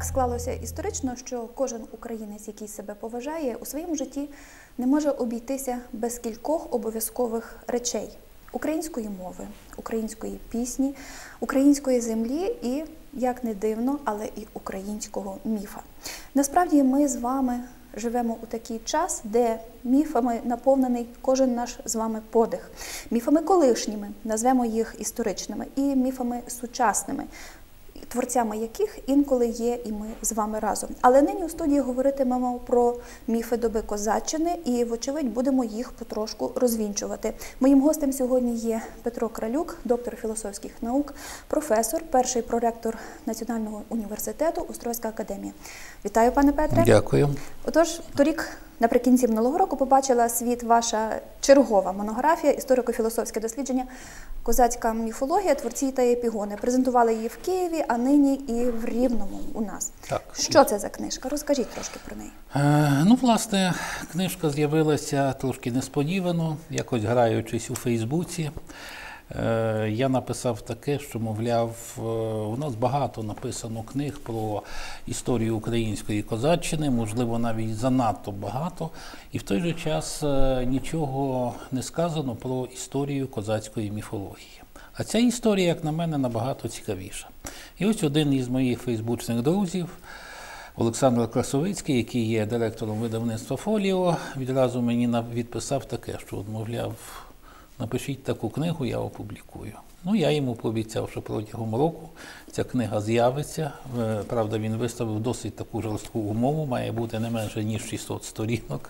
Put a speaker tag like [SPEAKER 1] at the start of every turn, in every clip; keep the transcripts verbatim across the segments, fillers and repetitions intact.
[SPEAKER 1] склалося історично, що кожен українець, який себе поважає, у своєму житті не може обійтися без кількох обов'язкових речей: української мови, української пісні, української землі і, як не дивно, але і українського міфа. Насправді ми з вами живемо у такий час, де міфами наповнений кожен наш з вами подих. Міфами колишніми, назвемо їх історичними, і міфами сучасними, творцями яких інколи є і ми з вами разом. Але нині у студії говоритимемо про міфи доби козаччини і, вочевидь, будемо їх потрошку розвінчувати. Моїм гостем сьогодні є Петро Кралюк, доктор філософських наук, професор, перший проректор Національного університету Острозька академія. Вітаю, пане Петре.
[SPEAKER 2] Дякую.
[SPEAKER 1] Отож, торік, наприкінці минулого року, побачила світ ваша чергова монографія «Історико-філософське дослідження. Козацька міфологія. Творці та епігони». Презентували її в Києві, а нині і в Рівному у нас.
[SPEAKER 2] Так.
[SPEAKER 1] Що це за книжка? Розкажіть трошки про неї.
[SPEAKER 2] Е, ну, власне, книжка з'явилася трошки несподівано, якось граючись у Фейсбуці. Е, я написав таке, що, мовляв, у нас багато написано книг про історію української козаччини, можливо, навіть занадто багато, і в той же час нічого не сказано про історію козацької міфології. А ця історія, як на мене, набагато цікавіша. І ось один із моїх фейсбучних друзів, Олександр Красовицький, який є директором видавництва «Фоліо», відразу мені відписав таке, що, мовляв, напишіть таку книгу, я опублікую. Ну, я йому пообіцяв, що протягом року ця книга з'явиться. Правда, він виставив досить таку жорстку умову, має бути не менше, ніж шістсот сторінок.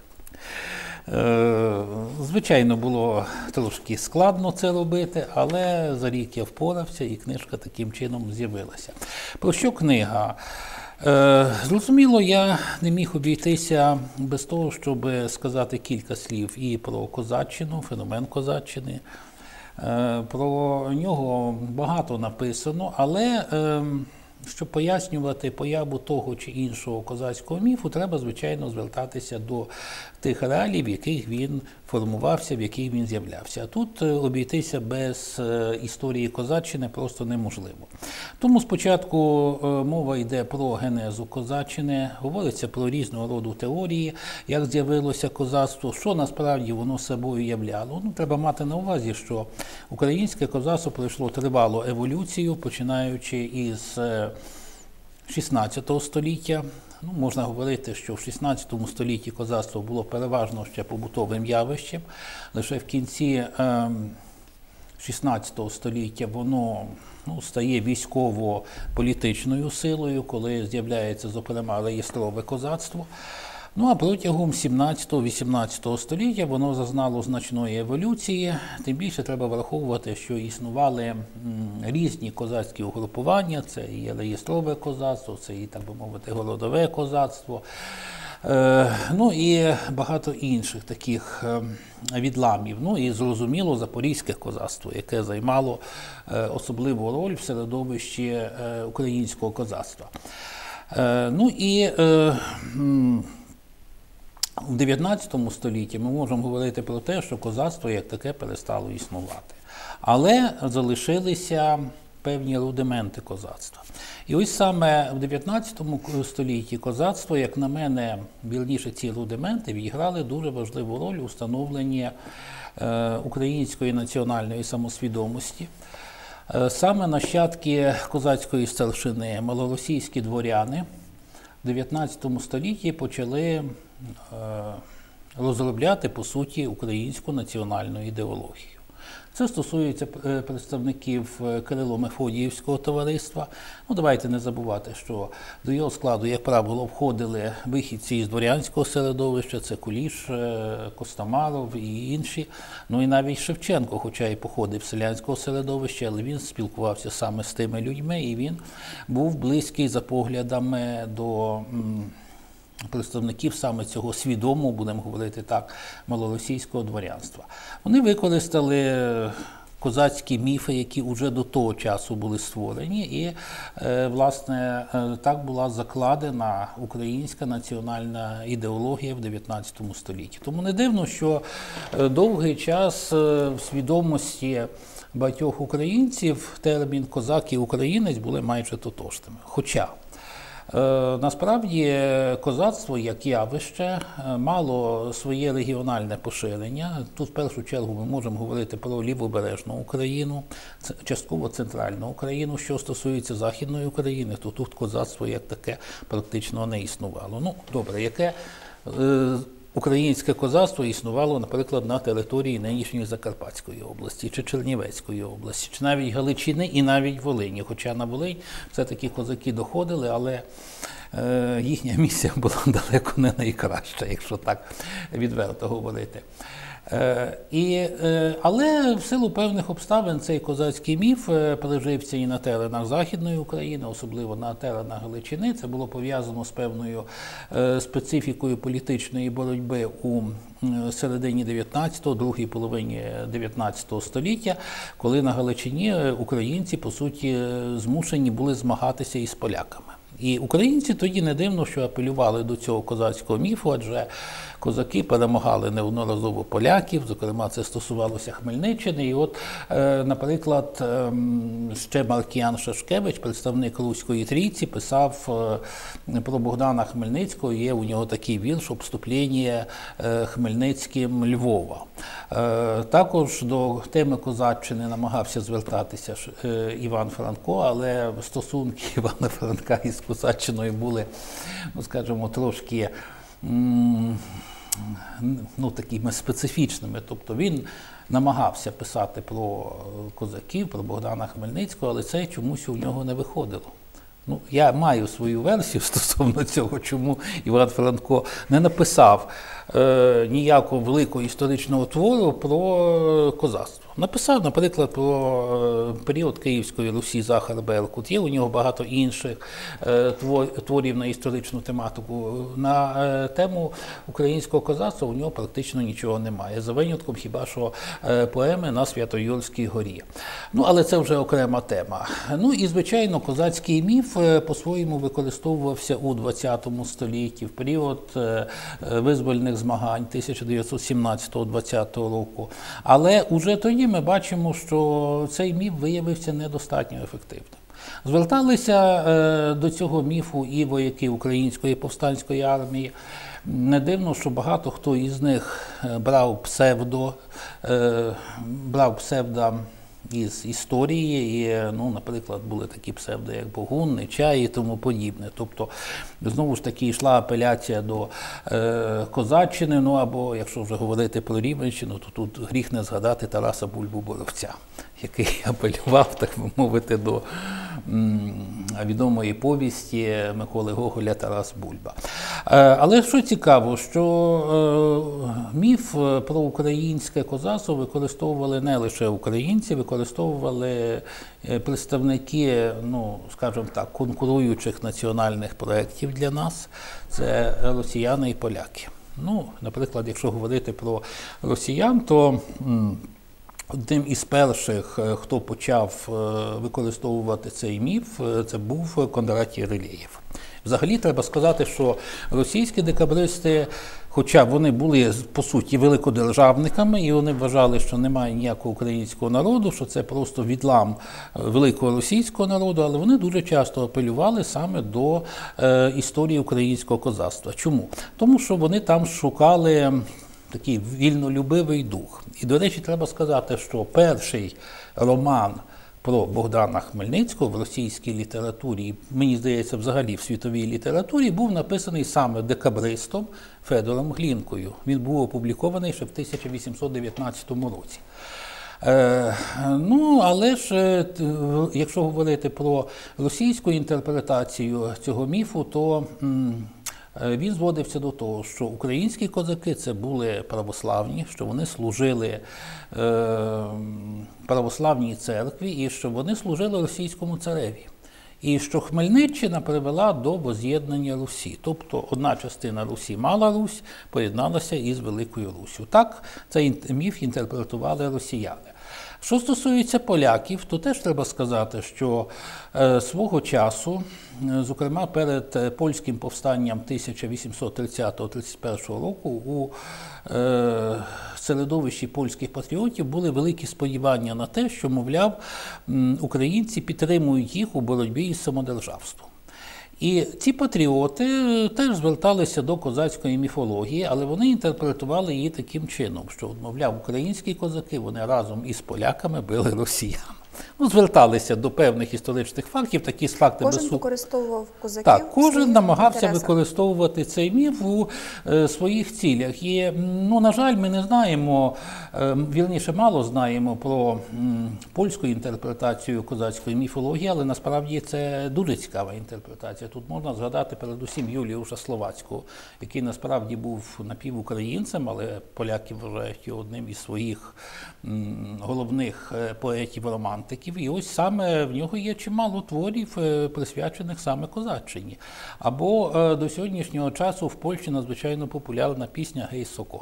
[SPEAKER 2] Звичайно, було трошки складно це робити, але за рік я впорався, і книжка таким чином з'явилася. Про що книга? Зрозуміло, я не міг обійтися без того, щоб сказати кілька слів і про козаччину, феномен козаччини. Про нього багато написано, але щоб пояснювати появу того чи іншого козацького міфу, треба, звичайно, звертатися до тих реалій, в яких він формувався, в яких він з'являвся. А тут обійтися без історії козаччини просто неможливо. Тому спочатку мова йде про генезу козаччини, говориться про різного роду теорії, як з'явилося козацтво, що насправді воно собою являло. Ну, треба мати на увазі, що українське козацтво пройшло тривалу еволюцію, починаючи із шістнадцятого століття. Ну, можна говорити, що в шістнадцятому столітті козацтво було переважно ще побутовим явищем. Лише в кінці шістнадцятого століття воно ну, стає військово-політичною силою, коли з'являється, зокрема, реєстрове козацтво. Ну, а протягом сімнадцятого-вісімнадцятого століття воно зазнало значної еволюції. Тим більше треба враховувати, що існували різні козацькі угрупування. Це і реєстрове козацтво, це і, так би мовити, городове козацтво. Ну і багато інших таких відламів. Ну і, зрозуміло, запорізьке козацтво, яке займало особливу роль в середовищі українського козацтва. Ну і в дев'ятнадцятому столітті ми можемо говорити про те, що козацтво як таке перестало існувати. Але залишилися певні рудименти козацтва. І ось саме в дев'ятнадцятому столітті козацтво, як на мене, вірніше, ці рудименти відіграли дуже важливу роль у встановленні е, української національної самосвідомості. Е, саме нащадки козацької старшини, малоросійські дворяни, в дев'ятнадцятому столітті почали е, розробляти, по суті, українську національну ідеологію. Це стосується представників Кирило-Мефодіївського товариства. Ну, давайте не забувати, що до його складу, як правило, входили вихідці із дворянського середовища, це Куліш, Костомаров і інші. Ну і навіть Шевченко, хоча і походив з селянського середовища, але він спілкувався саме з тими людьми, і він був близький за поглядами до представників саме цього свідомого, будемо говорити так, малоросійського дворянства. Вони використали козацькі міфи, які вже до того часу були створені, і, власне, так була закладена українська національна ідеологія в дев'ятнадцятому столітті. Тому не дивно, що довгий час в свідомості багатьох українців термін «козак» і «українець» були майже тотожними. Хоча Насправді козацтво як явище мало своє регіональне поширення. Тут в першу чергу ми можемо говорити про лівобережну Україну, частково центральну Україну. Що стосується Західної України, то тут козацтво як таке практично не існувало. Ну, добре, яке українське козацтво існувало, наприклад, на території нинішньої Закарпатської області, чи Чернівецької області, чи навіть Галичини і навіть Волині. Хоча на Волинь все-таки козаки доходили, але е, їхня місія була далеко не найкраща, якщо так відверто говорити. Е, і, е, але в силу певних обставин цей козацький міф е, пережився і на теренах Західної України, особливо на теренах Галичини. Це було пов'язано з певною е, специфікою політичної боротьби у е, середині дев'ятнадцятого, другій половині дев'ятнадцятого століття, коли на Галичині українці, по суті, змушені були змагатися із поляками. І українці тоді не дивно, що апелювали до цього козацького міфу, адже козаки перемагали неодноразово поляків, зокрема це стосувалося Хмельниччини. І от, е, наприклад, е, ще Маркіян Шашкевич, представник Руської трійці, писав е, про Богдана Хмельницького, є у нього такий вірш «Обступлення е, Хмельницьким Львова». Е, також до теми козаччини намагався звертатися е, Іван Франко, але стосунки Івана Франка із козаччиною були, ну, скажімо, трошки ну, такими специфічними. Тобто він намагався писати про козаків, про Богдана Хмельницького, але це чомусь у нього не виходило. Ну, я маю свою версію стосовно цього, чому Іван Франко не написав е, ніякого великого історичного твору про козацтво. Написав, наприклад, про період Київської Русі Захар Беркут. Є у нього багато інших е, творів на історичну тематику. На е, тему українського козацтва у нього практично нічого немає. За винятком хіба що е, поеми на Свято-Юрській горі. Ну, але це вже окрема тема. Ну і, звичайно, козацький міф е, по-своєму використовувався у двадцятому столітті, в період е, визвольних змагань тисяча дев'ятсот сімнадцятого - двадцятого року. Але уже тоді ми бачимо, що цей міф виявився недостатньо ефективним. Зверталися е, до цього міфу і вояки Української повстанської армії. Не дивно, що багато хто із них брав псевдо, е, брав псевдо із історії, і, ну, наприклад, були такі псевдо, як Богун, Нечай і тому подібне. Тобто, знову ж таки, йшла апеляція до е, козаччини, ну, або, якщо вже говорити про Рівненщину, то тут гріх не згадати Тараса Бульбу-Боровця, який апелював, так би мовити, до м, відомої повісті Миколи Гоголя «Тарас Бульба». Е, але що цікаво, що е, міф про українське козацтво використовували не лише українці, використовували представники, ну, скажімо так, конкуруючих національних проєктів для нас. Це росіяни і поляки. Ну, наприклад, якщо говорити про росіян, то м, одним із перших, хто почав використовувати цей міф, це був Кондратій Рилєєв. Взагалі, треба сказати, що російські декабристи, хоча вони були, по суті, великодержавниками, і вони вважали, що немає ніякого українського народу, що це просто відлам великого російського народу, але вони дуже часто апелювали саме до е, історії українського козацтва. Чому? Тому що вони там шукали такий вільнолюбивий дух. І, до речі, треба сказати, що перший роман про Богдана Хмельницького в російській літературі, мені здається, взагалі в світовій літературі, був написаний саме декабристом Федором Глінкою. Він був опублікований ще в тисяча вісімсот дев'ятнадцятому році. Е, ну, але ж, е, якщо говорити про російську інтерпретацію цього міфу, то м, він зводився до того, що українські козаки – це були православні, що вони служили е, православній церкві і що вони служили російському цареві. І що Хмельниччина привела до воз'єднання Русі. Тобто одна частина Русі, Мала Русь, поєдналася із Великою Руссю. Так цей міф інтерпретували росіяни. Що стосується поляків, то теж треба сказати, що е, свого часу, е, зокрема перед польським повстанням тисяча вісімсот тридцятого - тридцять першого року, у е, середовищі польських патріотів були великі сподівання на те, що, мовляв, м, українці підтримують їх у боротьбі із самодержавством. І ці патріоти теж зверталися до козацької міфології, але вони інтерпретували її таким чином, що, мовляв, українські козаки, вони разом із поляками били росіян. Ну, зверталися до певних історичних фактів, такі факти
[SPEAKER 1] Кожен
[SPEAKER 2] без
[SPEAKER 1] використовував козаків.
[SPEAKER 2] Так,
[SPEAKER 1] в
[SPEAKER 2] кожен
[SPEAKER 1] своїх
[SPEAKER 2] намагався
[SPEAKER 1] інтересах.
[SPEAKER 2] використовувати цей міф у е, своїх цілях. І, ну, на жаль, ми не знаємо, е, вірніше, мало знаємо про м, польську інтерпретацію козацької міфології, але насправді це дуже цікава інтерпретація. Тут можна згадати передусім Юліуша Словацького, який насправді був напівукраїнцем, але поляки вважають його одним із своїх м, головних е, поетів-романтиків. І ось саме в нього є чимало творів, е, присвячених саме козаччині. Або е, до сьогоднішнього часу в Польщі надзвичайно популярна пісня «Гей, соколи».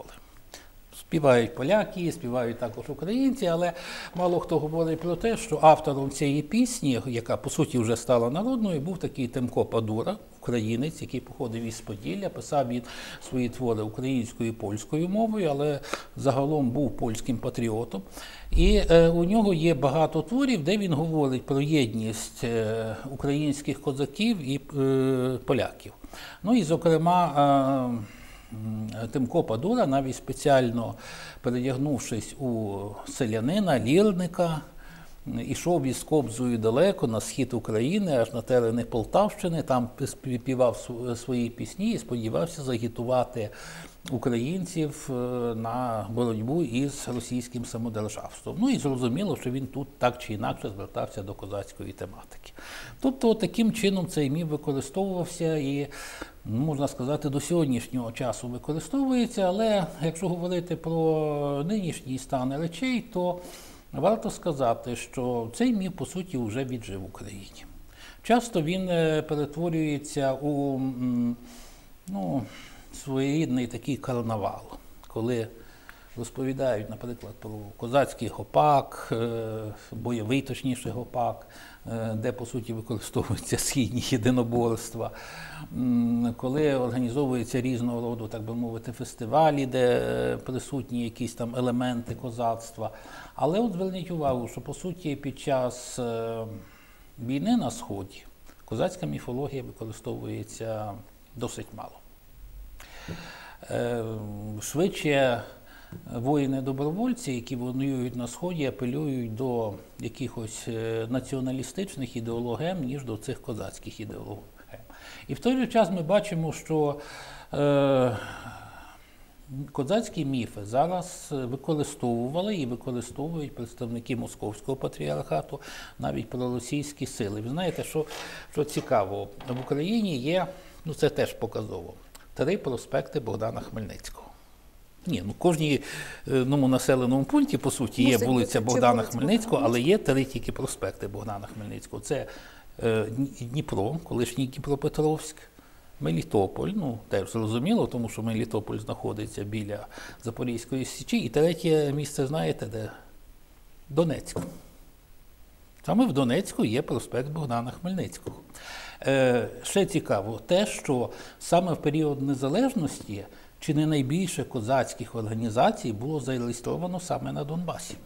[SPEAKER 2] Співають поляки, співають також українці, але мало хто говорить про те, що автором цієї пісні, яка по суті вже стала народною, був такий Тимко Падура, українець, який походив із Поділля, писав він свої твори українською і польською мовою, але загалом був польським патріотом. І е, у нього є багато творів, де він говорить про єдність е, українських козаків і е, поляків. Ну і, зокрема, е, Тимко Падура, навіть спеціально передягнувшись у селянина, лірника, ішов із Кобзою далеко на схід України, аж на терени Полтавщини, там співав свої пісні і сподівався загітувати українців на боротьбу із російським самодержавством. Ну і зрозуміло, що він тут так чи інакше звертався до козацької тематики. Тобто таким чином цей міф використовувався і, можна сказати, до сьогоднішнього часу використовується, але якщо говорити про нинішній стан речей, то варто сказати, що цей міф, по суті, вже віджив в Україні. Часто він перетворюється у, ну, своєрідний такий карнавал, коли розповідають, наприклад, про козацький гопак, бойовий, точніше, гопак, де, по суті, використовуються східні єдиноборства, коли організовуються різного роду, так би мовити, фестивалі, де присутні якісь там елементи козацтва. Але от зверніть увагу, що, по суті, під час війни на Сході козацька міфологія використовується досить мало. Швидше воїни-добровольці, які воюють на Сході, апелюють до якихось націоналістичних ідеологем, ніж до цих козацьких ідеологем. І в той же час ми бачимо, що е, козацькі міфи зараз використовували і використовують представники Московського патріархату, навіть проросійські сили. Ви знаєте, що, що цікаво, в Україні є, ну це теж показово, три проспекти Богдана Хмельницького. Ні, ну в кожній ну, населеному пункті, по суті, є
[SPEAKER 1] Мусить
[SPEAKER 2] вулиця
[SPEAKER 1] бути,
[SPEAKER 2] Богдана
[SPEAKER 1] вулиця
[SPEAKER 2] Хмельницького,
[SPEAKER 1] Богдана
[SPEAKER 2] але є три тільки проспекти Богдана Хмельницького. Це е, Дніпро, колишній Дніпропетровськ, Мелітополь, ну теж зрозуміло, тому що Мелітополь знаходиться біля Запорізької Січі. І третє місце, знаєте, де? Донецьк. Саме в Донецьку є проспект Богдана Хмельницького. Е, ще цікаво те, що саме в період незалежності чи не найбільше козацьких організацій було зареєстровано саме на Донбасі.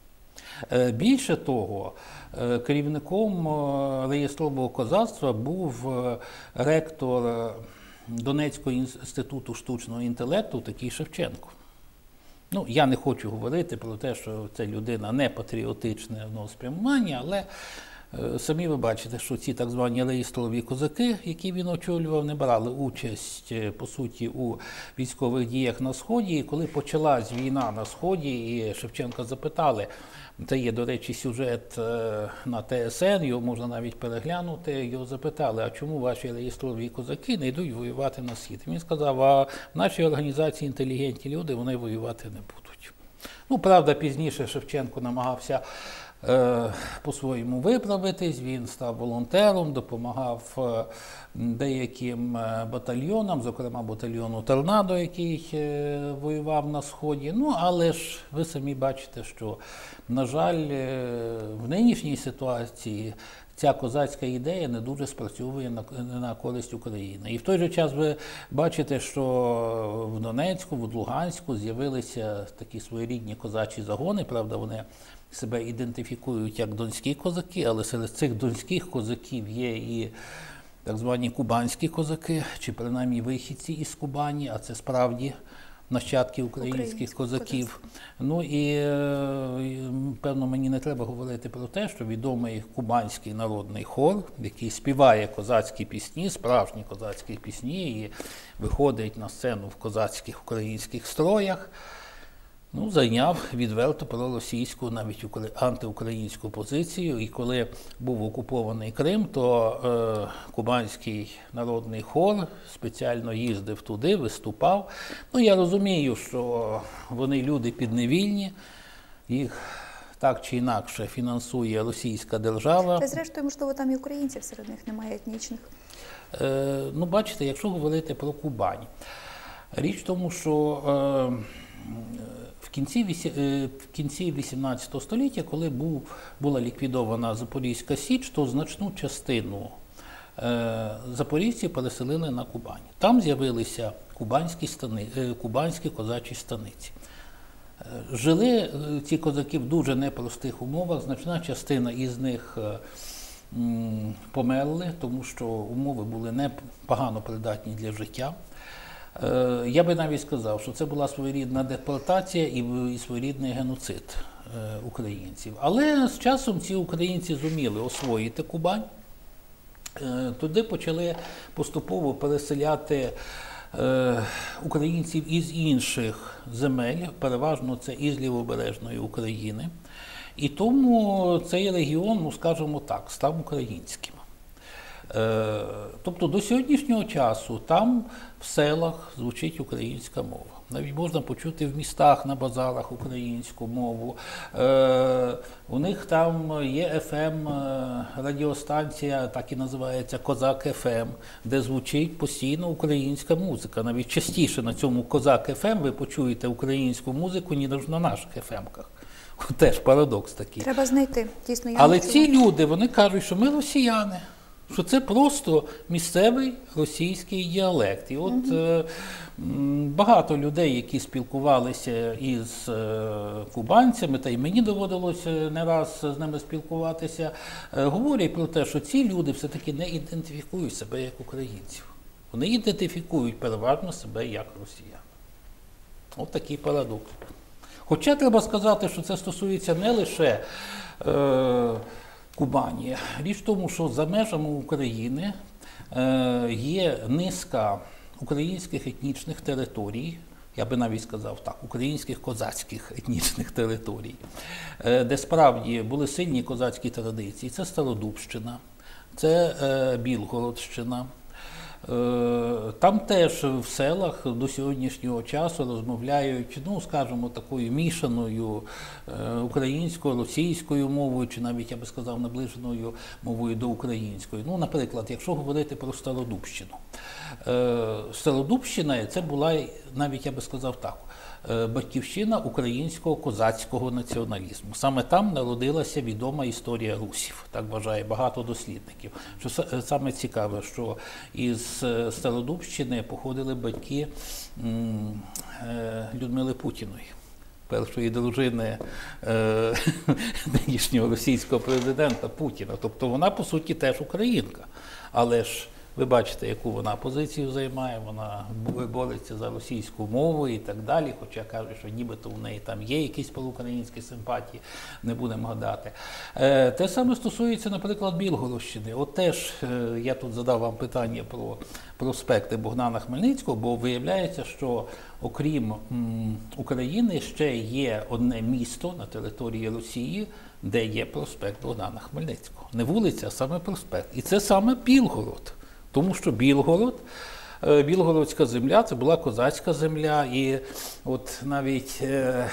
[SPEAKER 2] Е, більше того, е, керівником е, реєстрового козацтва був е, ректор е, Донецького інституту штучного інтелекту такий Шевченко. Ну, я не хочу говорити про те, що це людина не патріотичне спрямування, але е, самі ви бачите, що ці так звані реєстрові козаки, які він очолював, не брали участь, по суті, у військових діях на Сході. І коли почалась війна на Сході, і Шевченка запитали, це є, до речі, сюжет на Те Ес Ен, його можна навіть переглянути, його запитали, а чому ваші реєстрові козаки не йдуть воювати на Схід? Він сказав, а в нашій організації інтелігентні люди, вони воювати не будуть. Ну, правда, пізніше Шевченко намагався е, по-своєму виправитись, він став волонтером, допомагав е, деяким батальйонам, зокрема батальйону Торнадо, який е, воював на Сході. Ну, але ж ви самі бачите, що, на жаль, е, в нинішній ситуації ця козацька ідея не дуже спрацьовує на, на користь України. І в той же час ви бачите, що в Донецьку, в Луганську з'явилися такі своєрідні козачі загони, правда, вони себе ідентифікують як донські козаки, але серед цих донських козаків є і так звані кубанські козаки, чи принаймні вихідці із Кубані, а це справді нащадки українських
[SPEAKER 1] Українських
[SPEAKER 2] козаків. Ну і, е, певно, мені не треба говорити про те, що відомий кубанський народний хор, який співає козацькі пісні, справжні козацькі пісні, і виходить на сцену в козацьких українських строях, ну, зайняв відверто проросійську, навіть антиукраїнську позицію. І коли був окупований Крим, то е, кубанський народний хор спеціально їздив туди, виступав. Ну, я розумію, що вони люди підневільні, їх так чи інакше фінансує російська держава.
[SPEAKER 1] Та зрештою, можливо, там і українців серед них немає етнічних.
[SPEAKER 2] Е, ну, бачите, якщо говорити про Кубань, річ в тому, що е, В кінці, в кінці вісімнадцятого століття, коли був, була ліквідована Запорізька Січ, то значну частину е, запорізців переселили на Кубань. Там з'явилися кубанські, стани, е, кубанські козачі станиці. Е, жили ці козаки в дуже непростих умовах, значна частина із них е, м, померли, тому що умови були непогано придатні для життя. Я би навіть сказав, що це була своєрідна депортація і своєрідний геноцид українців. Але з часом ці українці зуміли освоїти Кубань. Туди почали поступово переселяти українців із інших земель, переважно це із Лівобережної України. І тому цей регіон, ну скажімо так, став українським. Тобто до сьогоднішнього часу там в селах звучить українська мова. Навіть можна почути в містах, на базарах українську мову. У них там є еф ем радіостанція, так і називається Козак еф ем, де звучить постійно українська музика. Навіть частіше на цьому Козак еф ем ви почуєте українську музику, ніж на наших еф емках. Теж парадокс такий.
[SPEAKER 1] Треба знайти, дійсно. Я
[SPEAKER 2] Але ці люди, вони кажуть, що ми росіяни. Що це просто місцевий російський діалект. І от угу. е, багато людей, які спілкувалися із е, кубанцями, та й мені доводилося не раз з ними спілкуватися, е, говорять про те, що ці люди все-таки не ідентифікують себе як українців. Вони ідентифікують переважно себе як росіян. От такий парадокс. Хоча треба сказати, що це стосується не лише е, Кубані. Річ в тому, що за межами України е, є низка українських етнічних територій, я би навіть сказав так, українських козацьких етнічних територій, е, де справді були сильні козацькі традиції. Це Стародубщина, це е, Білгородщина. Там теж в селах до сьогоднішнього часу розмовляють, ну, скажімо, такою мішаною українською, російською мовою, чи навіть, я би сказав, наближеною мовою до української. Ну, наприклад, якщо говорити про Стародубщину. Стародубщина – це була, навіть, я би сказав так, батьківщина українського козацького націоналізму. Саме там народилася відома історія русів, так вважає багато дослідників. Що саме цікаве, що із Стародубщини походили батьки Людмили Путіної, першої дружини е, нинішнього російського президента Путіна. Тобто вона, по суті, теж українка. Але ж ви бачите, яку вона позицію займає, вона бореться за російську мову і так далі, хоча каже, що нібито в неї там є якісь проукраїнські симпатії, не будемо гадати. Е, те саме стосується, наприклад, Білгородщини. От теж е, я тут задав вам питання про проспекти Богдана Хмельницького, бо виявляється, що окрім м, України ще є одне місто на території Росії, де є проспект Богдана Хмельницького. Не вулиця, а саме проспект. І це саме Білгород. Тому що Білгород, Білгородська земля, це була козацька земля, і от навіть е,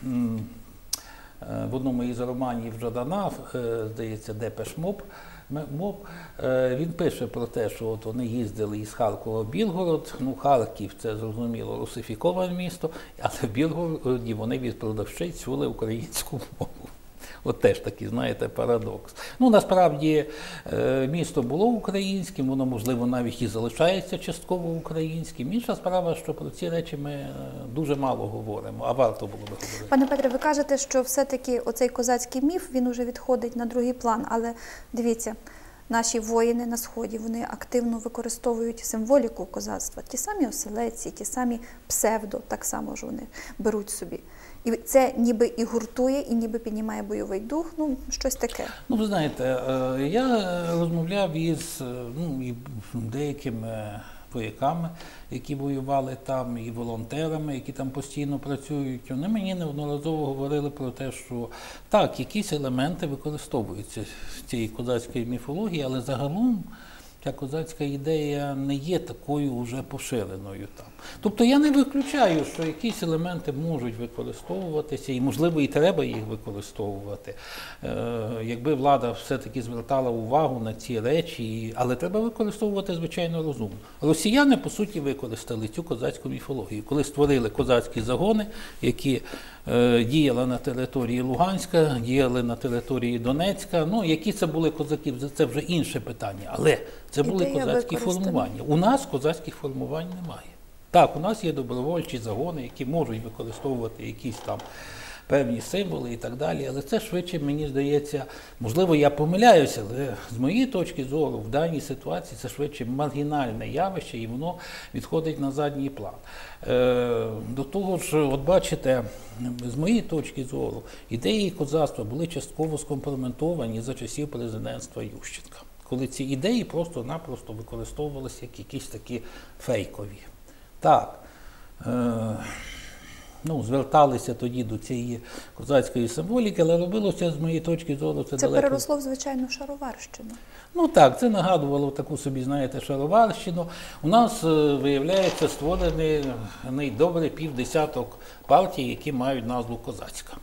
[SPEAKER 2] в одному із романів Жадана, е, здається, Депеш Моб, Моб, е, він пише про те, що от вони їздили із Харкова в Білгород. Ну, Харків – це, зрозуміло, русифіковане місто, але в Білгороді вони від продавчиць чули українську мову. От теж такий, знаєте, парадокс. Ну, насправді, місто було українським, воно, можливо, навіть і залишається частково українським. Інша справа, що про ці речі ми дуже мало говоримо, а варто було би говорити.
[SPEAKER 1] Пане Петре, ви кажете, що все-таки оцей козацький міф, він уже відходить на другий план, але дивіться, наші воїни на Сході, вони активно використовують символіку козацтва. Ті самі оселедці, ті самі псевдо, так само ж вони беруть собі. І це ніби і гуртує, і ніби піднімає бойовий дух, ну, щось таке.
[SPEAKER 2] Ну, ви знаєте, е, я розмовляв із е, ну, і деякими вояками, які воювали там, і волонтерами, які там постійно працюють. Вони мені неодноразово говорили про те, що так, якісь елементи використовуються з цієї козацької міфології, але загалом ця козацька ідея не є такою вже поширеною там. Тобто я не виключаю, що якісь елементи можуть використовуватися, і, можливо, і треба їх використовувати, е, якби влада все-таки звертала увагу на ці речі, але треба використовувати, звичайно, розумно. Росіяни, по суті, використали цю козацьку міфологію, коли створили козацькі загони, які е, діяли на території Луганська, діяли на території Донецька. Ну, які це були козаки, це вже інше питання, але це були
[SPEAKER 1] Ідея
[SPEAKER 2] козацькі
[SPEAKER 1] використана.
[SPEAKER 2] формування. У нас козацьких формувань немає. Так, у нас є добровольчі загони, які можуть використовувати якісь там певні символи і так далі, але це швидше, мені здається, можливо, я помиляюся, але з моєї точки зору в даній ситуації це швидше маргінальне явище, і воно відходить на задній план. Е, до того ж, от бачите, з моєї точки зору, ідеї козацтва були частково скомпрометовані за часів президентства Ющенка, коли ці ідеї просто-напросто використовувалися як якісь такі фейкові. Так, е, ну, зверталися тоді до цієї козацької символіки, але робилося, з моєї точки зору, це,
[SPEAKER 1] Це
[SPEAKER 2] далеко.
[SPEAKER 1] переросло в звичайну шароварщину.
[SPEAKER 2] Ну так, це нагадувало таку собі, знаєте, шароварщину. У нас, е, виявляється, створений добре півдесяток партій, які мають назву козацька.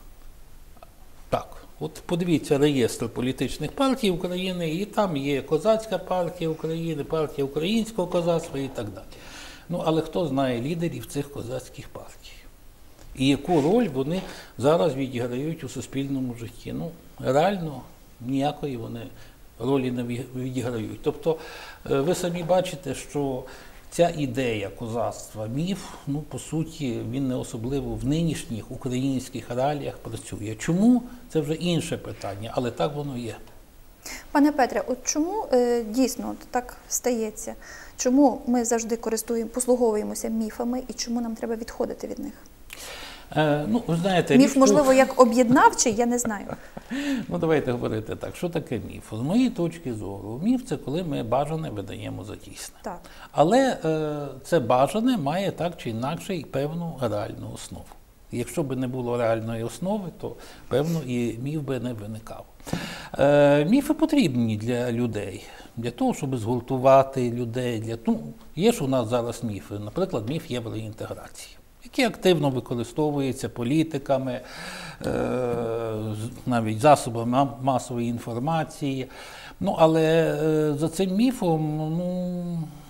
[SPEAKER 2] Так. От подивіться реєстр політичних партій України, і там є Козацька партія України, партія українського козацтва і так далі. Ну, але хто знає лідерів цих козацьких партій? І яку роль вони зараз відіграють у суспільному житті? Ну, реально ніякої вони ролі не відіграють. Тобто, ви самі бачите, що ця ідея козацтва, міф, ну, по суті, він не особливо в нинішніх українських реаліях працює. Чому? Це вже інше питання, але так воно є.
[SPEAKER 1] Пане Петре, от чому е, дійсно от так стається? Чому ми завжди користуємо, послуговуємося міфами і чому нам треба відходити від них?
[SPEAKER 2] Е, ну, ви знаєте,
[SPEAKER 1] Міф,
[SPEAKER 2] річ
[SPEAKER 1] можливо,
[SPEAKER 2] тут-
[SPEAKER 1] як об'єднавчий, я не знаю.
[SPEAKER 2] Ну, давайте говорити так. Що таке міф? З моєї точки зору, міф – це коли ми бажане видаємо за дійсне.
[SPEAKER 1] Так.
[SPEAKER 2] Але е, це бажане має так чи інакше і певну реальну основу. Якщо б не було реальної основи, то, певно, і міф би не виникав. Е, міфи потрібні для людей, для того, щоб згуртувати людей. Для... Ну, є ж у нас зараз міфи, наприклад, міф євроінтеграції, який активно використовується політиками, е, навіть засобами масової інформації. Ну, але е, за цим міфом, ну,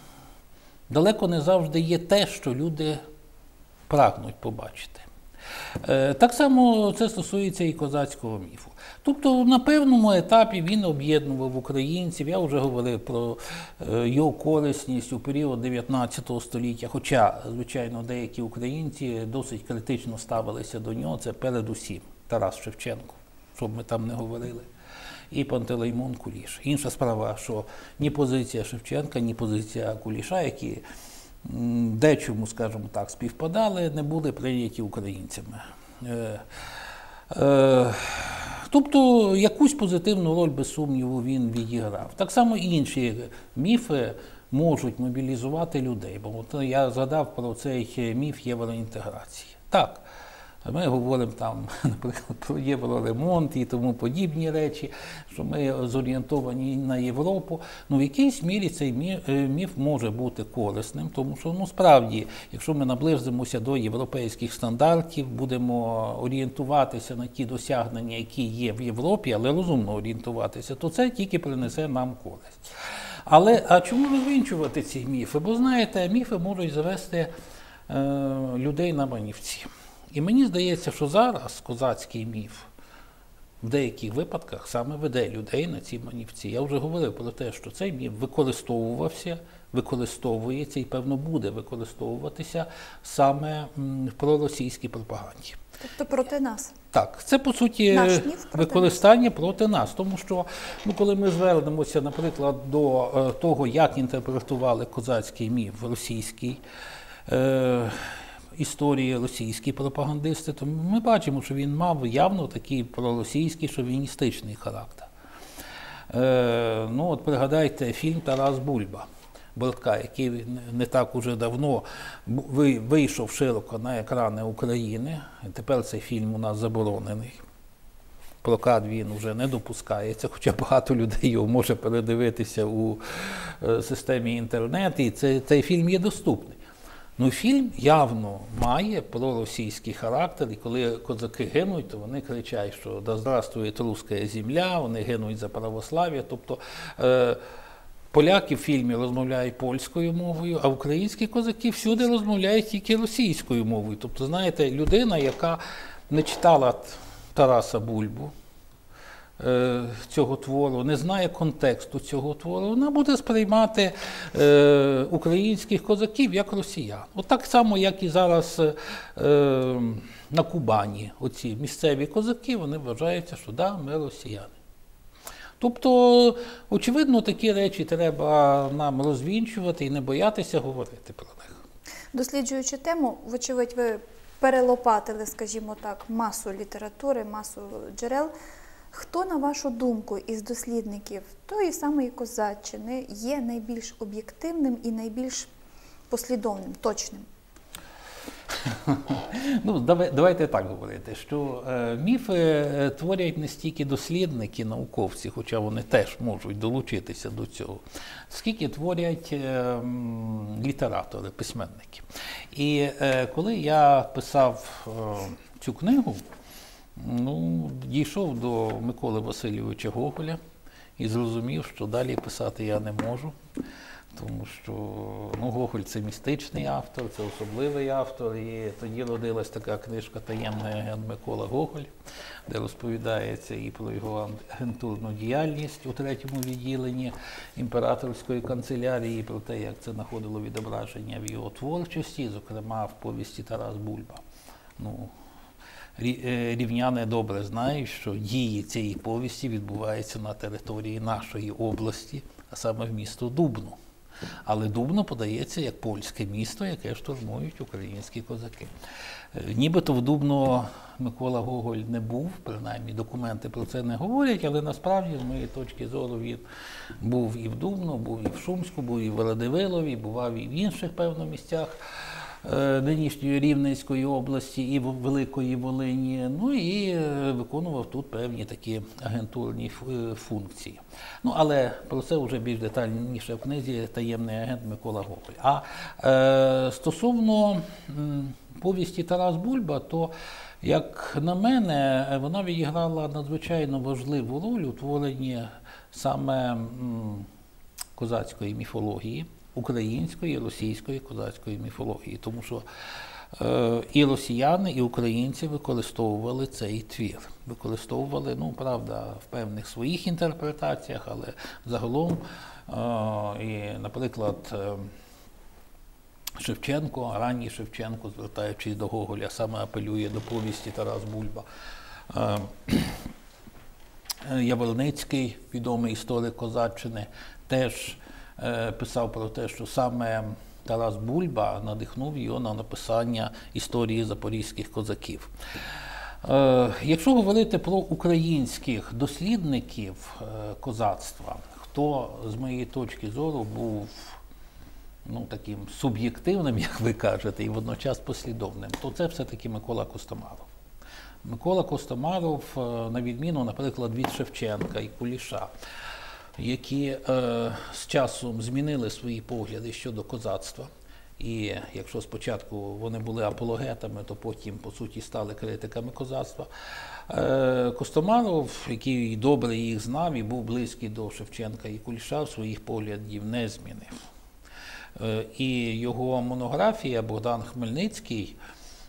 [SPEAKER 2] далеко не завжди є те, що люди прагнуть побачити. Е, Так само це стосується і козацького міфу. Тобто на певному етапі він об'єднував українців. Я вже говорив про е, його корисність у період дев'ятнадцятого століття, хоча, звичайно, деякі українці досить критично ставилися до нього. Це передусім Тарас Шевченко, щоб ми там не говорили, і Пантелеймон Куліш. Інша справа, що ні позиція Шевченка, ні позиція Куліша, які м, дечому, скажімо так, співпадали, не були прийняті українцями. Е, е, Тобто якусь позитивну роль, без сумніву, він відіграв. Так само і інші міфи можуть мобілізувати людей. Бо от я згадав про цей міф євроінтеграції. Так, ми говоримо там, наприклад, про євроремонт і тому подібні речі, що ми зорієнтовані на Європу. Ну, в якійсь мірі цей міф може бути корисним, тому що, ну, справді, якщо ми наблизимося до європейських стандартів, будемо орієнтуватися на ті досягнення, які є в Європі, але розумно орієнтуватися, то це тільки принесе нам користь. Але, а чому розвінчувати ці міфи? Бо, знаєте, міфи можуть завести е, людей на манівці. І мені здається, що зараз козацький міф в деяких випадках саме веде людей на ці манівці. Я вже говорив про те, що цей міф використовувався, використовується і, певно, буде використовуватися саме в проросійській пропаганді.
[SPEAKER 1] Тобто проти нас.
[SPEAKER 2] Так, це, по суті,
[SPEAKER 1] Наш міф проти
[SPEAKER 2] використання нас. проти нас. Тому що, ну, коли ми звернемося, наприклад, до е, того, як інтерпретували козацький міф російський, е, історії російські пропагандисти, то ми бачимо, що він мав явно такий проросійський шовіністичний характер. Е, ну, от пригадайте фільм «Тарас Бульба» Бортка, який не так уже давно вийшов широко на екрани України. Тепер цей фільм у нас заборонений. Прокат він вже не допускається, хоча багато людей його може передивитися у системі інтернет, і цей, цей фільм є доступний. Ну, фільм явно має проросійський характер, і коли козаки гинуть, то вони кричать, що «Да здравствует русская земля», вони гинуть за православ'я. Тобто е, поляки в фільмі розмовляють польською мовою, а українські козаки всюди розмовляють тільки російською мовою. Тобто, знаєте, людина, яка не читала Тараса Бульбу, цього твору, не знає контексту цього твору, вона буде сприймати е, українських козаків як росіян. От так само, як і зараз е, на Кубані оці місцеві козаки, вони вважаються, що да, ми росіяни. Тобто, очевидно, такі речі треба нам розвінчувати і не боятися говорити про них.
[SPEAKER 1] Досліджуючи тему, вочевидь, ви перелопатили, скажімо так, масу літератури, масу джерел. Хто, на вашу думку, із дослідників тої самої козаччини є найбільш об'єктивним і найбільш послідовним, точним?
[SPEAKER 2] Ну, давайте так говорити, що е, міфи творять не стільки дослідники, науковці, хоча вони теж можуть долучитися до цього, скільки творять е, літератори, письменники. І е, коли я писав е, цю книгу, ну, дійшов до Миколи Васильовича Гоголя і зрозумів, що далі писати я не можу, тому що ну, Гоголь – це містичний автор, це особливий автор, і тоді родилась така книжка «Таємний агент Микола Гоголь», де розповідається і про його агентурну діяльність у третьому відділенні імператорської канцелярії, і про те, як це знаходило відображення в його творчості, зокрема в повісті «Тарас Бульба». Ну, рівняни добре знають, що дії цієї повісті відбуваються на території нашої області, а саме в місто Дубно. Але Дубно подається як польське місто, яке штурмують українські козаки. Нібито в Дубно Микола Гоголь не був, принаймні документи про це не говорять, але насправді, з моєї точки зору, він був і в Дубно, був і в Шумську, був і в Радивилові, бував і в інших, певно, місцях нинішньої Рівненської області і Великої Волині, ну і виконував тут певні такі агентурні функції. Ну, але про це вже більш детальніше в книзі «Таємний агент Микола Гоголь». А е, стосовно м, повісті «Тарас Бульба», то, як на мене, вона відіграла надзвичайно важливу роль у творенні саме м, козацької міфології, української і російської козацької міфології, тому що е, і росіяни, і українці використовували цей твір. Використовували, ну, правда, в певних своїх інтерпретаціях, але загалом, е, і, наприклад, е, Шевченко, ранній Шевченко, звертаючись до Гоголя, саме апелює до повісті «Тарас Бульба». Е, Яворницький, відомий історик козаччини, теж писав про те, що саме Тарас Бульба надихнув його на написання історії запорізьких козаків. Якщо говорити про українських дослідників козацтва, хто, з моєї точки зору, був ну, таким суб'єктивним, як ви кажете, і водночас послідовним, то це все-таки Микола Костомаров. Микола Костомаров, на відміну, наприклад, від Шевченка і Куліша, які е, з часом змінили свої погляди щодо козацтва. І якщо спочатку вони були апологетами, то потім, по суті, стали критиками козацтва. Е, Костомаров, який добре їх знав і був близький до Шевченка і Куліша, своїх поглядів не змінив. Е, і його монографія «Богдан Хмельницький»,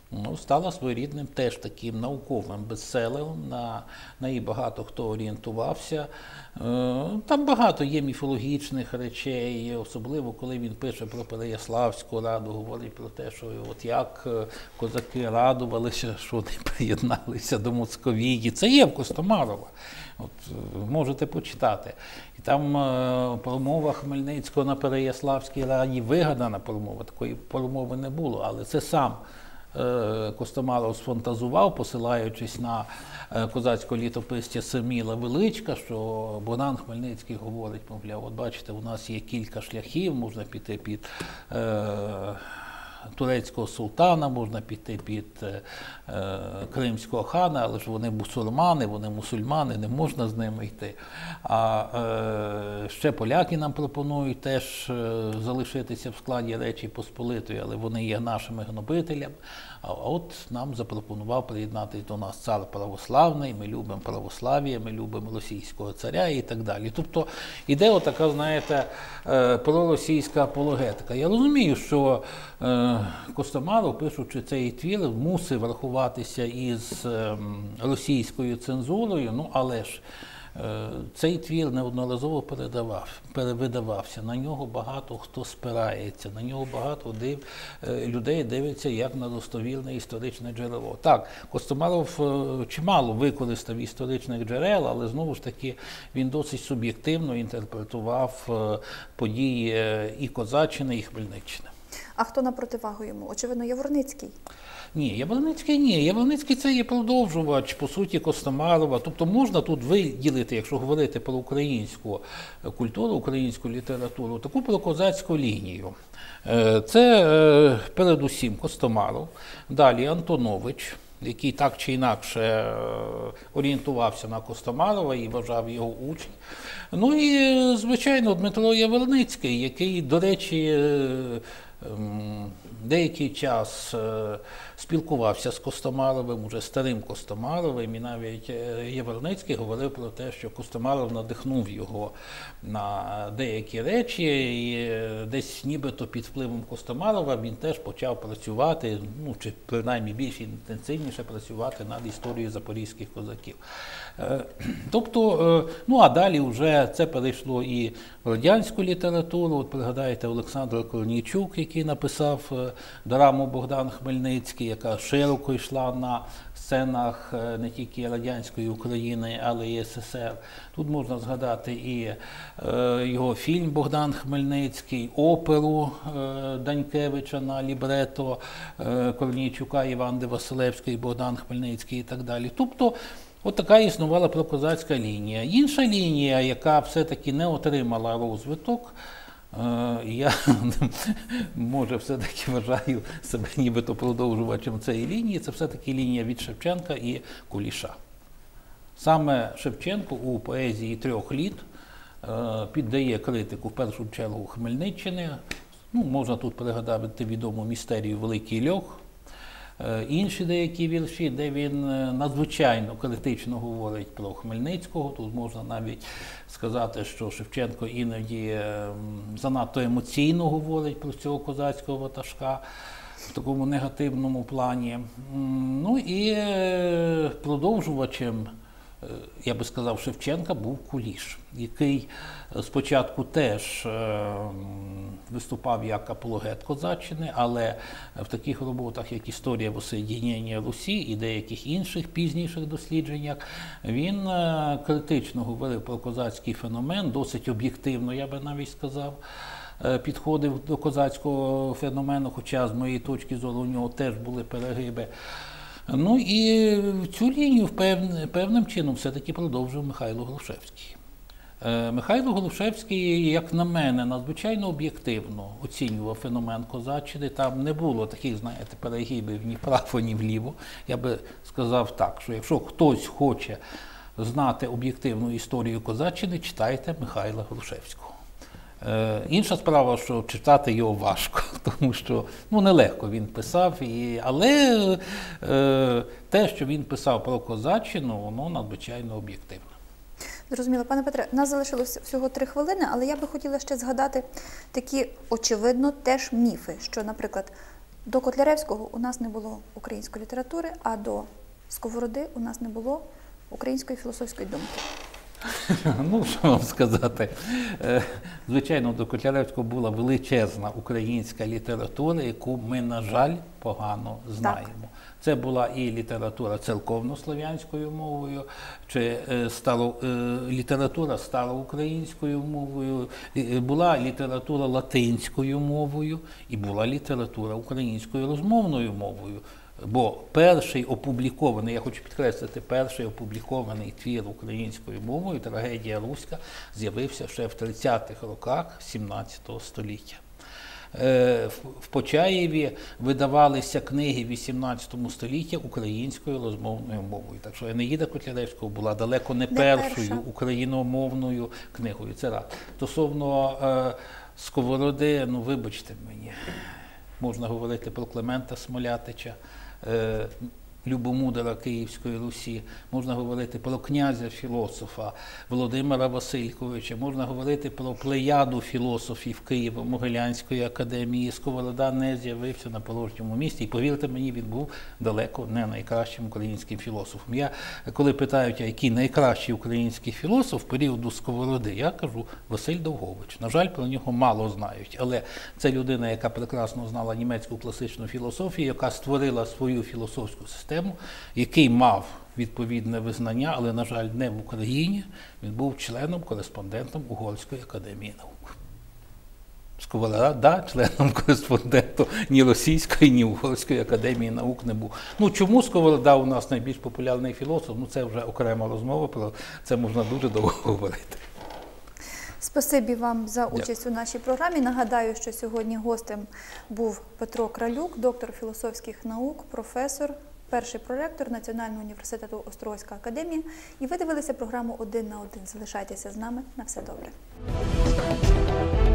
[SPEAKER 2] ну, стала своєрідним теж таким науковим бестселером, на неї багато хто орієнтувався. Е, Там багато є міфологічних речей, особливо коли він пише про Переяславську раду, говорить про те, що от як е, козаки радувалися, що вони приєдналися до Московії. Це є в Костомарова. От, е, можете почитати. І там е, промова Хмельницького на Переяславській раді, вигадана промова, такої промови не було, але це сам е, Костомаров сфантазував, посилаючись на е, козацького літописця Саміла Величка, що Богдан Хмельницький говорить, мовляв, от бачите, у нас є кілька шляхів, можна піти під е, турецького султана, можна піти під е, кримського хана, але ж вони бусурмани, вони мусульмани, не можна з ними йти. А е, ще поляки нам пропонують теж е, залишитися в складі Речі Посполитої, але вони є нашими гнобителями. А от нам запропонував приєднатися до нас цар православний, ми любимо православ'я, ми любимо російського царя і так далі. Тобто іде отака, знаєте, е, проросійська апологетика. Я розумію, що е, Костомаров, пишучи цей твір, мусив рахуватися із е, російською цензурою, ну але ж е, цей твір неодноразово передавав, перевидавався, на нього багато хто спирається, на нього багато див, е, людей дивиться як на достовірне історичне джерело. Так, Костомаров е, чимало використав історичних джерел, але знову ж таки він досить суб'єктивно інтерпретував е, події е, і Козаччини, і Хмельниччини.
[SPEAKER 1] А хто на противагу йому? Очевидно, Яворницький.
[SPEAKER 2] Ні, Яворницький ні. Яворницький – це є продовжувач, по суті, Костомарова. Тобто можна тут виділити, якщо говорити про українську культуру, українську літературу, таку прокозацьку лінію. Це передусім Костомаров, далі Антонович, який так чи інакше орієнтувався на Костомарова і вважав його учнем. Ну і, звичайно, Дмитро Яворницький, який, до речі, деякий час спілкувався з Костомаровим, уже старим Костомаровим, і навіть Яворницький говорив про те, що Костомаров надихнув його на деякі речі, і десь нібито під впливом Костомарова він теж почав працювати, ну, чи принаймні більш інтенсивніше працювати над історією запорізьких козаків. Тобто, ну а далі вже це перейшло і в радянську літературу. От пригадайте Олександр Корнійчук, який написав драму «Богдан Хмельницький», яка широко йшла на сценах не тільки радянської України, але й СССР. Тут можна згадати і е, його фільм «Богдан Хмельницький», оперу е, Данькевича на лібрето е, Корнійчука, Іванни Василевської, «Богдан Хмельницький» і так далі. Тобто, от така існувала прокозацька лінія. Інша лінія, яка все-таки не отримала розвиток, я, може, все-таки вважаю себе нібито продовжувачем цієї лінії, це все-таки лінія від Шевченка і Куліша. Саме Шевченко у поезії «Трьох літ» піддає критику в першу чергу Хмельниччини. Ну, можна тут пригадати відому містерію «Великий льох», інші деякі вірші, де він надзвичайно критично говорить про Хмельницького. Тут можна навіть сказати, що Шевченко іноді занадто емоційно говорить про цього козацького ватажка в такому негативному плані. Ну і продовжувачем, я би сказав, Шевченка був Куліш, який спочатку теж виступав як апологет Козаччини, але в таких роботах, як «Історія воссоєдинення Русі» і деяких інших пізніших дослідженнях, він критично говорив про козацький феномен, досить об'єктивно, я би навіть сказав, підходив до козацького феномену, хоча з моєї точки зору у нього теж були перегиби. Ну і цю лінію певним чином все-таки продовжив Михайло Грушевський. Михайло Грушевський, як на мене, надзвичайно об'єктивно оцінював феномен Козаччини. Там не було таких, знаєте, перегибів ні вправо, ні вліво. Я би сказав так, що якщо хтось хоче знати об'єктивну історію Козаччини, читайте Михайла Грушевського. Е, інша справа, що читати його важко, тому що ну, нелегко він писав, і, але е, те, що він писав про Козаччину, воно надзвичайно об'єктивно.
[SPEAKER 1] Зрозуміло. Пане Петре, у нас залишилося всього три хвилини, але я би хотіла ще згадати такі, очевидно, теж міфи, що, наприклад, До Котляревського у нас не було української літератури, а до Сковороди у нас не було української філософської думки.
[SPEAKER 2] Ну, що вам сказати. Е, Звичайно, до Котляревського була величезна українська література, яку ми, на жаль, погано знаємо. Це була і література церковнослов'янською мовою, чи е, старо, е, література староукраїнською мовою, е, була література латинською мовою і була література українською розмовною мовою. Бо перший опублікований, я хочу підкреслити, перший опублікований твір українською мовою, трагедія руська, з'явився ще в тридцятих роках сімнадцятого століття. В Почаєві видавалися книги в вісімнадцятому столітті українською розмовною мовою. Так що Енеїда Котляревського була далеко не,
[SPEAKER 1] не
[SPEAKER 2] першою
[SPEAKER 1] перша.
[SPEAKER 2] україномовною книгою. Це раз. Стосовно е, Сковороди, ну вибачте мені, можна говорити про Климента Смолятича, е, Любомудра Київської Русі, можна говорити про князя-філософа Володимира Васильковича, можна говорити про плеяду філософів Києво-Могилянської академії. Сковорода не з'явився на порожньому місці, і повірте мені, він був далеко не найкращим українським філософом. Я, коли питають, а який найкращий український філософ періоду Сковороди, я кажу Василь Довгович. На жаль, про нього мало знають, але це людина, яка прекрасно знала німецьку класичну філософію, яка створила свою філософську систему, який мав відповідне визнання, але, на жаль, не в Україні. Він був членом, кореспондентом Угорської академії наук. Сковорода, да, членом кореспонденту ні Російської, ні Угорської академії наук не був. Ну, чому Сковорода у нас найбільш популярний філософ? Ну, це вже окрема розмова, про це можна дуже довго говорити.
[SPEAKER 1] Спасибі вам за
[SPEAKER 2] Дякую.
[SPEAKER 1] участь у нашій програмі. Нагадаю, що сьогодні гостем був Петро Кралюк, доктор філософських наук, професор, перший проректор Національного університету Острозька академія. І ви дивилися програму «Один на один». Залишайтеся з нами. На все добре.